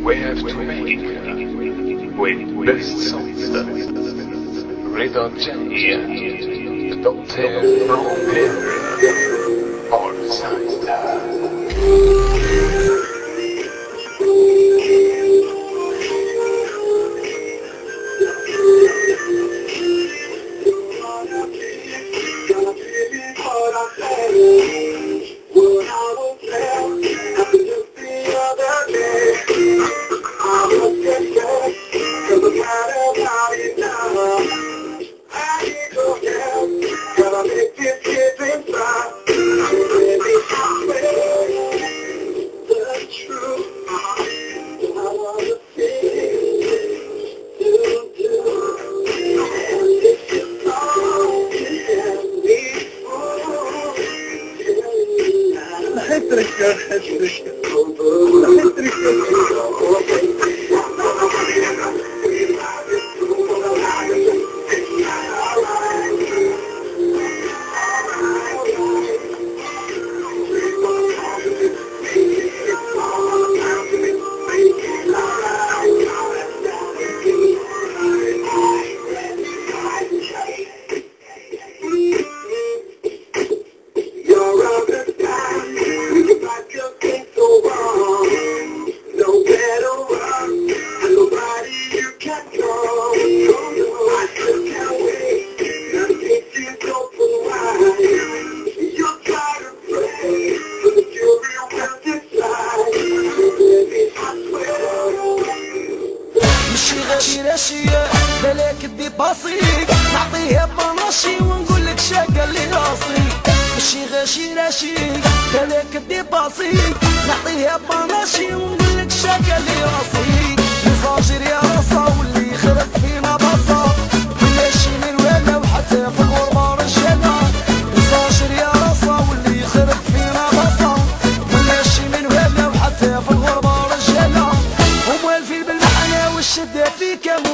we have to make with best songster Rhythm J, Dr. From Perry, or Sangster. بلاك دي باصيك نعطيها بناشي ونقولك شاقة لي راسي ماشي غاشي راشيك بلاك دي باصيك نعطيها بناشي ونقولك شاقة لي راسي مفاجر يا راسا واللي يخرب فينا بصا ماشي من ولا وحتى في الغربة رجالة مفاجر يا راسا واللي يخرب فينا بصا ماشي من ولا وحتى في الغربة رجالة وموالفين بالمحنة والشدة فيك